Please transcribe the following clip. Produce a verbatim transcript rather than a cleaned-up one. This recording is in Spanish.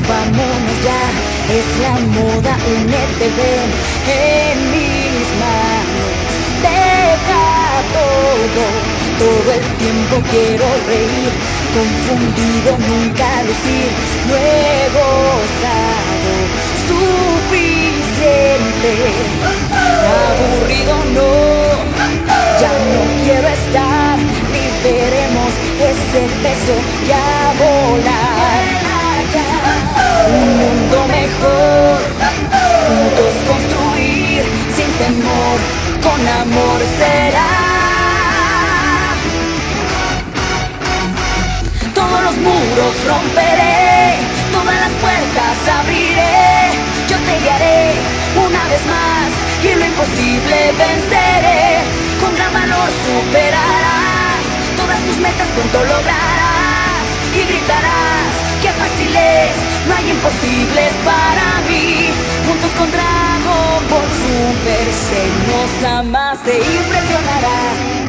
vámonos ya, es la moda, únete, ven en mis manos. Deja todo, todo el tiempo quiero reír, confundido nunca lucir, no he gozado suficiente, aburrido no, ya no quiero estar, liberemos ese peso y a volar, un mundo mejor, juntos construir, sin temor, con amor será. Todos los muros romperé, todas las puertas abriré, yo te guiaré una vez más y lo imposible venceré, con gran valor superarás todas tus metas, pronto lograrás y gritarás que fácil es, no hay imposibles para mí, juntos con Dragon Ball Super se nos ama, se impresionará.